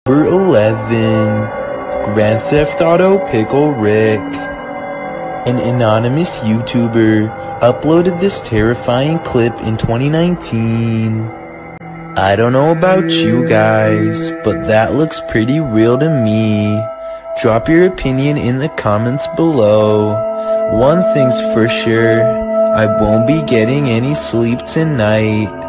Number 11. Grand Theft Auto Pickle Rick. An anonymous YouTuber uploaded this terrifying clip in 2019. I don't know about you guys, but that looks pretty real to me. Drop your opinion in the comments below. One thing's for sure, I won't be getting any sleep tonight.